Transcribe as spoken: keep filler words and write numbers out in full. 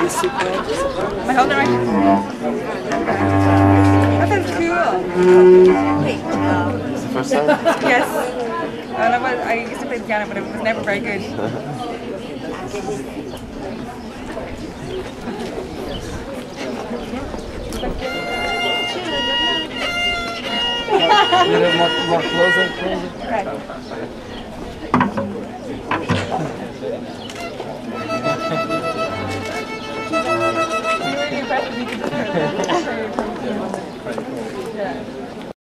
I hold it right. That sounds cool. Wait, um, It's the first time? Yes. I, don't know what, I used to play the piano, but it was never very good. A little more, more closer, closer. Right.